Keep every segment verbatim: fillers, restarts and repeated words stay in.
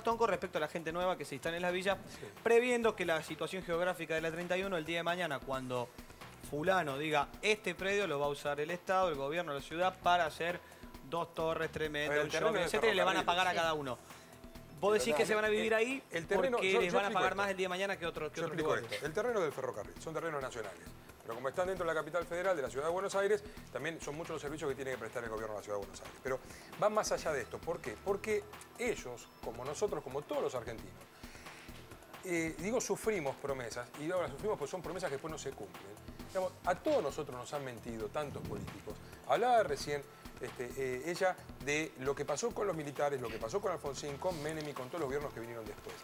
Gastón con respecto a la gente nueva que se instala en la villa, sí. previendo que la situación geográfica de la treinta y uno, el día de mañana, cuando fulano diga, este predio lo va a usar el Estado, el gobierno, la ciudad, para hacer dos torres tremendas, un shopping, etcétera, y le van a pagar a cada uno. ¿Vos decís verdad, que se van a vivir el, ahí el terreno, porque yo, les yo van a pagar esto. más el día de mañana que, otro, que otros lugares? Esto. El terreno del ferrocarril, son terrenos nacionales. Pero como están dentro de la capital federal de la Ciudad de Buenos Aires, también son muchos los servicios que tiene que prestar el gobierno de la Ciudad de Buenos Aires. Pero van más allá de esto. ¿Por qué? Porque ellos, como nosotros, como todos los argentinos, eh, digo, sufrimos promesas, y ahora sufrimos porque son promesas que después no se cumplen. Digamos, a todos nosotros nos han mentido, tantos políticos. Hablaba recién este, eh, ella de lo que pasó con los militares, lo que pasó con Alfonsín, con Menem y con todos los gobiernos que vinieron después.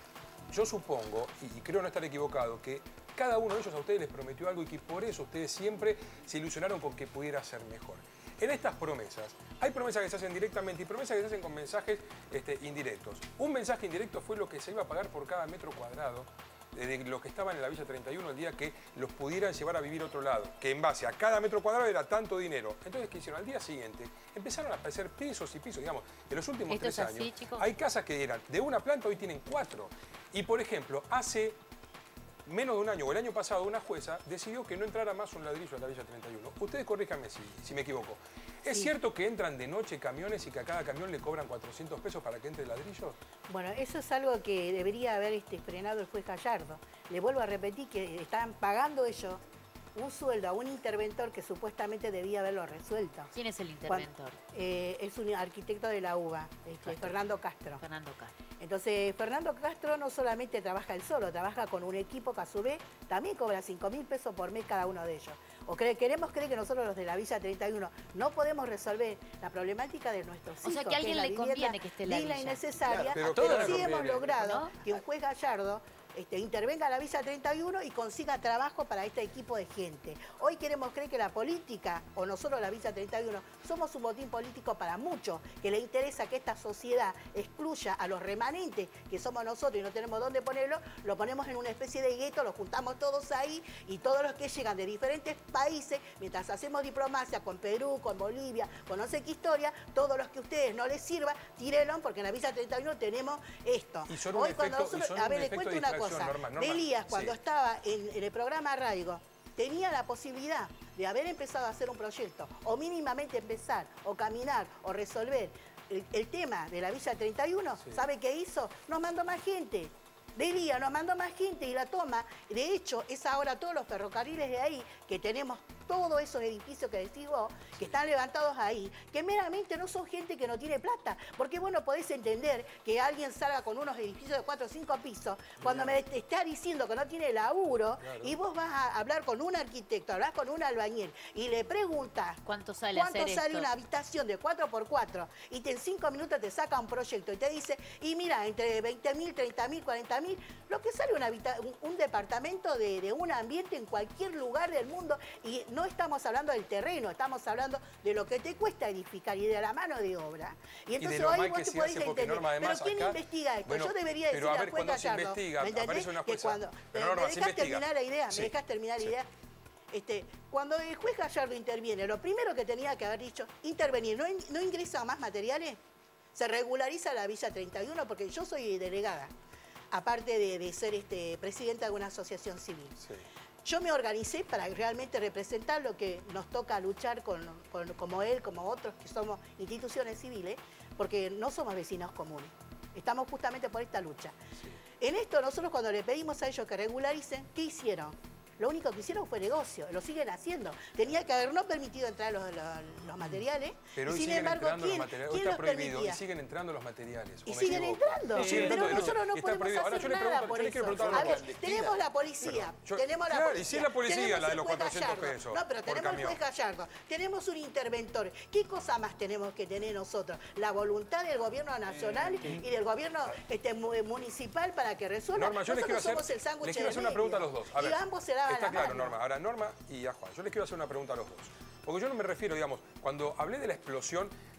Yo supongo, y creo no estar equivocado, que cada uno de ellos a ustedes les prometió algo y que por eso ustedes siempre se ilusionaron con que pudiera ser mejor. En estas promesas, hay promesas que se hacen directamente y promesas que se hacen con mensajes este, indirectos. Un mensaje indirecto fue lo que se iba a pagar por cada metro cuadrado de los que estaban en la Villa treinta y uno el día que los pudieran llevar a vivir a otro lado, que en base a cada metro cuadrado era tanto dinero. Entonces, ¿qué hicieron? Al día siguiente empezaron a aparecer pisos y pisos, digamos, en los últimos tres años. Así, chicos? Hay casas que eran de una planta, hoy tienen cuatro. Y, por ejemplo, hace menos de un año, o el año pasado, una jueza decidió que no entrara más un ladrillo a la Villa treinta y uno. Ustedes corríjanme si, si me equivoco. ¿Es sí. cierto que entran de noche camiones y que a cada camión le cobran cuatrocientos pesos para que entre ladrillos? Bueno, eso es algo que debería haber este, frenado el juez Gallardo. Le vuelvo a repetir que están pagando ellos un sueldo a un interventor que supuestamente debía haberlo resuelto. ¿Quién es el interventor? Cuando, eh, es un arquitecto de la U B A, este, Fernando Castro. Fernando Castro. Entonces, Fernando Castro no solamente trabaja él solo, trabaja con un equipo que a su vez también cobra cinco mil pesos por mes cada uno de ellos. ¿O cree, queremos creer que nosotros los de la Villa treinta y uno no podemos resolver la problemática de nuestros hijos? O sea que a alguien le conviene que esté la villa. Digna y necesaria, pero, pero sí hemos logrado ¿no? que un juez Gallardo Este, intervenga a la Villa treinta y uno y consiga trabajo para este equipo de gente. Hoy queremos creer que la política, o nosotros la Villa treinta y uno, somos un botín político para muchos, que le interesa que esta sociedad excluya a los remanentes, que somos nosotros y no tenemos dónde ponerlo, lo ponemos en una especie de gueto, lo juntamos todos ahí y todos los que llegan de diferentes países, mientras hacemos diplomacia con Perú, con Bolivia, con no sé qué historia, todos los que a ustedes no les sirva, tírenlo, porque en la Villa treinta y uno tenemos esto. Y son un Hoy efecto, cuando nosotros, y son a ver, un les cuento una cosa. Norma, Norma, Elías, cuando sí. estaba en, en el programa Arraigo, tenía la posibilidad de haber empezado a hacer un proyecto, o mínimamente empezar, o caminar, o resolver el, el tema de la Villa treinta y uno. Sí. ¿Sabe qué hizo? Nos mandó más gente. De Elías nos mandó más gente y la toma. De hecho, es ahora todos los ferrocarriles de ahí, que tenemos todos esos edificios que decís vos, que están levantados ahí, que meramente no son gente que no tiene plata. Porque vos no podés entender que alguien salga con unos edificios de cuatro o cinco pisos, cuando me te está diciendo que no tiene laburo, claro. Y vos vas a hablar con un arquitecto, hablar con un albañil, y le preguntás ¿cuánto sale, cuánto hacer sale esto? Una habitación de cuatro por cuatro, y te, en cinco minutos te saca un proyecto y te dice, y mira, entre veinte mil, treinta mil, cuarenta mil, lo que sale una un, un departamento de, de un ambiente en cualquier lugar del mundo, y no estamos hablando del terreno, estamos hablando de lo que te cuesta edificar y de la mano de obra. Y entonces y hoy vos te podés entender, Norma, pero ¿quién acá, investiga esto? Bueno, yo debería decirle al juez Gallardo, ¿me entendés? Que cuando, pero Norma, ¿me dejás terminar la idea? Sí, ¿Me dejás terminar sí. la idea? Este, cuando el juez Gallardo interviene, lo primero que tenía que haber dicho, intervenir, ¿no, no ingresa más materiales? Se regulariza la Villa treinta y uno, porque yo soy delegada, aparte de, de ser este, presidenta de una asociación civil. Sí. Yo me organicé para realmente representar lo que nos toca luchar con, con, como él, como otros que somos instituciones civiles, porque no somos vecinos comunes. Estamos justamente por esta lucha. Sí. En esto nosotros cuando le pedimos a ellos que regularicen, ¿qué hicieron? Lo único que hicieron fue negocio, lo siguen haciendo. Tenía que haber no permitido entrar los, los, los materiales. Pero hoy sin siguen embargo, entrando ¿quién, los materiales. ¿quién Hoy está los prohibido permitía? y siguen entrando los materiales. Y siguen entrando. Sí, siguen pero entrando, nosotros no está podemos prohibido. Ahora, hacer yo nada le por yo le quiero eso. preguntar A ver, una tenemos la policía, yo, tenemos la claro, policía. Y si es la policía, tenemos la de los juez cuatrocientos Gallardo. pesos. No, pero tenemos el juez Gallardo, tenemos un interventor. ¿Qué cosa más tenemos que tener nosotros? La voluntad del gobierno nacional eh, y del gobierno este, municipal para que resuelva. Norma, yo les quiero hacer, les quiero hacer una pregunta a los dos. A ver, y ambos se daban está la claro, mano. Norma. Ahora, Norma y a Juan, yo les quiero hacer una pregunta a los dos. Porque yo no me refiero, digamos, cuando hablé de la explosión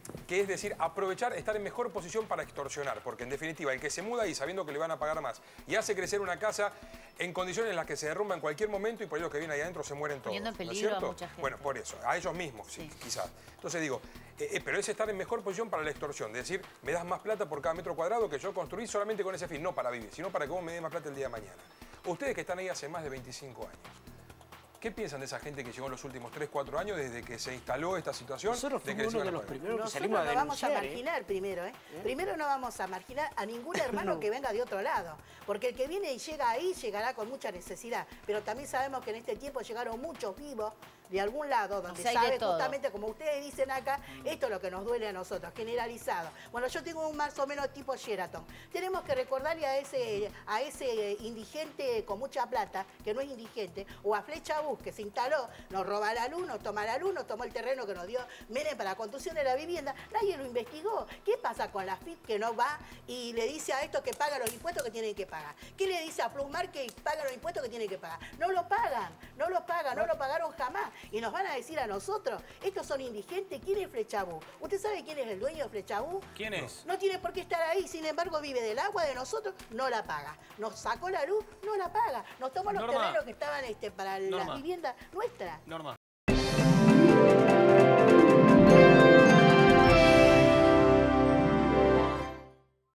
que es decir, aprovechar, estar en mejor posición para extorsionar, porque en definitiva, el que se muda ahí sabiendo que le van a pagar más y hace crecer una casa en condiciones en las que se derrumba en cualquier momento y por ello que viene ahí adentro se mueren todos. Poniendo en ¿no es peligro a cierto? mucha gente. Bueno, por eso, a ellos mismos, sí, Sí. quizás. Entonces digo, eh, eh, pero es estar en mejor posición para la extorsión, de decir, me das más plata por cada metro cuadrado que yo construí solamente con ese fin, no para vivir, sino para que vos me des más plata el día de mañana. Ustedes que están ahí hace más de veinticinco años, ¿qué piensan de esa gente que llegó en los últimos tres, cuatro años desde que se instaló esta situación? Nosotros de que fuimos les uno iban de a los pagar? primeros que Nosotros salimos a no vamos a denunciar, ¿eh? marginar primero, ¿eh? Primero no vamos a marginar a ningún hermano que venga de otro lado, porque el que viene y llega ahí llegará con mucha necesidad, pero también sabemos que en este tiempo llegaron muchos vivos de algún lado, donde O sea, hay de sabe todo. justamente, como ustedes dicen acá, esto es lo que nos duele a nosotros, generalizado. Bueno, yo tengo un más o menos tipo Sheraton. Tenemos que recordarle a ese, a ese indigente con mucha plata, que no es indigente, o a Flecha Bus, que se instaló, nos roba la luz, nos toma la luz, nos tomó el terreno que nos dio Menem para la construcción de la vivienda, nadie lo investigó. ¿Qué pasa con la F I P que no va y le dice a estos que pagan los impuestos que tienen que pagar? ¿Qué le dice a Plusmar que paga los impuestos que tienen que pagar? No lo pagan, no lo pagan, no lo pagaron jamás. Y nos van a decir a nosotros, estos son indigentes, ¿quién es Flechabú? ¿Usted sabe quién es el dueño de Flechabú? ¿Quién es? No tiene por qué estar ahí, sin embargo vive del agua de nosotros, no la paga. Nos sacó la luz, no la paga. Nos tomó los Norma. terrenos que estaban este, para Norma. las viviendas nuestras. Norma.